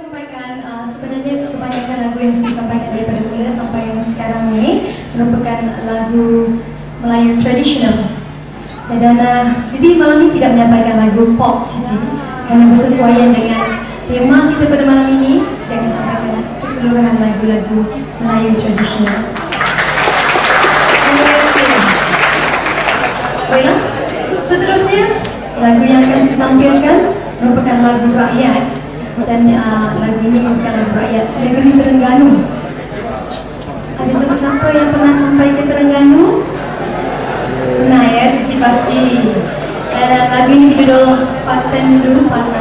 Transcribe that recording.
sampaikan, sebenarnya kebanyakan lagu yang disampaikan daripada mula sampai yang sekarang ni merupakan lagu Melayu tradisional. Dan Siti malam ini tidak menyampaikan lagu pop Siti kerana bersesuaian dengan tema kita pada malam ini. Saya akan sampaikan keseluruhan lagu-lagu Melayu tradisional. Terima kasih. Baiklah, seterusnya lagu yang akan ditampilkan merupakan lagu rakyat. Dan lagu ini merupakan lagu rakyat negeri Terengganu. Ada siapa-siapa yang pernah sampai ke Terengganu? Pernah ya, Siti pasti. Dan lagu ini berjudul Patendu Panah.